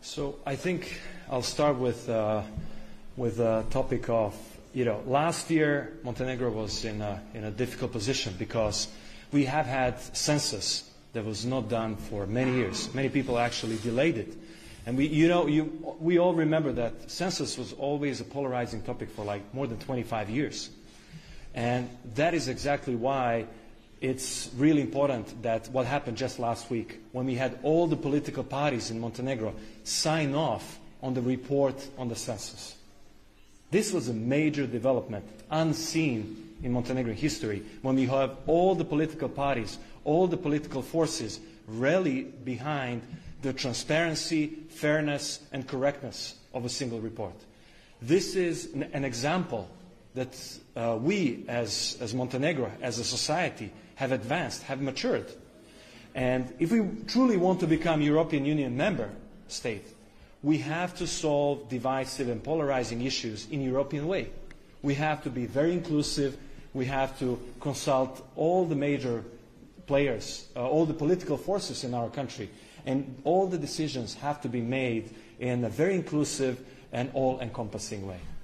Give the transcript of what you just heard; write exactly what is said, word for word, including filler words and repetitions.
So I think I'll start with uh, with the topic of, you know, last year Montenegro was in a, in a difficult position because we have had census that was not done for many years. Many people actually delayed it. And we, you know, you, we all remember that census was always a polarizing topic for like more than twenty-five years. And that is exactly why it's really important that what happened just last week, when we had all the political parties in Montenegro sign off on the report on the census. This was a major development, unseen in Montenegrin history, when we have all the political parties, all the political forces rally behind the transparency, fairness, and correctness of a single report. This is an, an example that uh, we, as, as Montenegro, as a society, have advanced, have matured. And if we truly want to become European Union member state, we have to solve divisive and polarizing issues in a European way. We have to be very inclusive. We have to consult all the major players, uh, all the political forces in our country. And all the decisions have to be made in a very inclusive and all-encompassing way.